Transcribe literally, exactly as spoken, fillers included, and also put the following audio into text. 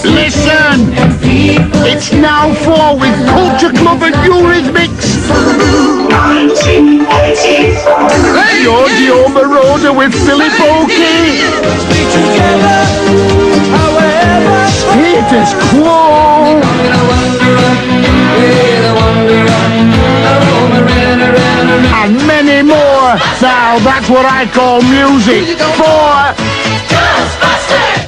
Listen! It's now four with Culture Club and Eurythmics. Giorgio Moroder with Philip Oakey. Status Quo. And many more. Now that's what I call music for Ghostbusters!